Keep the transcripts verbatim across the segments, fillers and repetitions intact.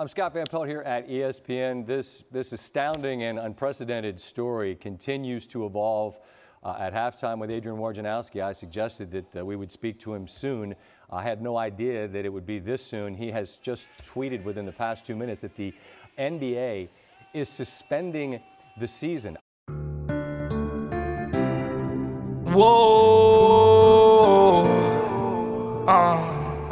I'm Scott Van Pelt here at E S P N. This, this astounding and unprecedented story continues to evolve. Uh, at halftime with Adrian Wojnarowski, I suggested that uh, we would speak to him soon. I had no idea that it would be this soon. He has just tweeted within the past two minutes that the N B A is suspending the season. Whoa. Uh.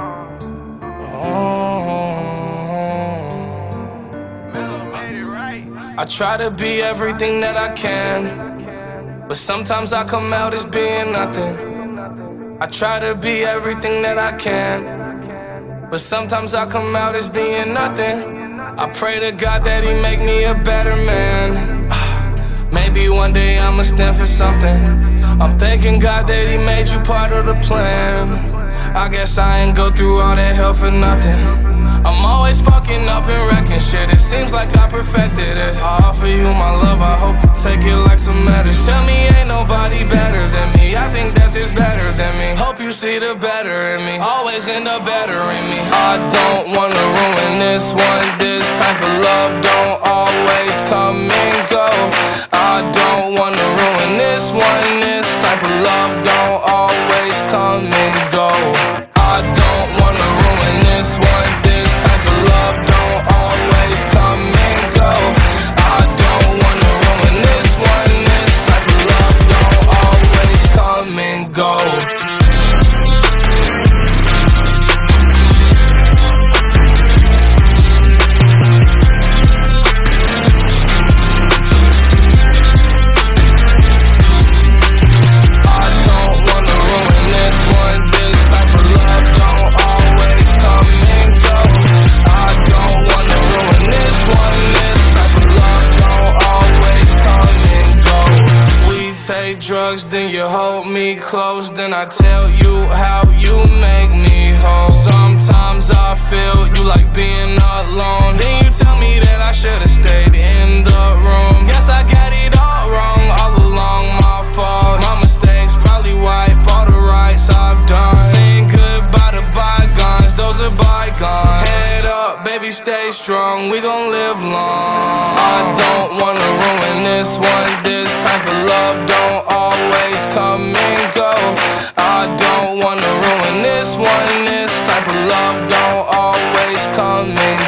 I try to be everything that I can, but sometimes I come out as being nothing. I try to be everything that I can, but sometimes I come out as being nothing. I pray to God that He make me a better man. Maybe one day I'ma stand for something. I'm thanking God that He made you part of the plan. I guess I ain't go through all that hell for nothing. I'm always fucking up and wrecking shit. It seems like I perfected it. I offer you my love, I hope you take it like some medicine. Tell me ain't nobody better than me. I think that there's better than me. Hope you see the better in me. Always end up better in me. I don't wanna ruin this one. This type of love don't always come and go. I don't wanna ruin this one. This type of love don't always come and go. I don't wanna ruin this one. This type of love don't always come and go. I don't wanna ruin this one. This type of love don't always come and go. Drugs, then you hold me close, then I tell you how you make me whole. Sometimes I feel you like being alone, then you tell me that I should've stayed in the room. Guess I got it all wrong, all along my fault. My mistakes probably wipe all the rights I've done. Saying goodbye to bygones, those are bygones. Head up, baby, stay strong, we gon' live long. I don't wanna ruin this one. This type of love don't always come and go. I don't wanna ruin this one. This type of love don't always come and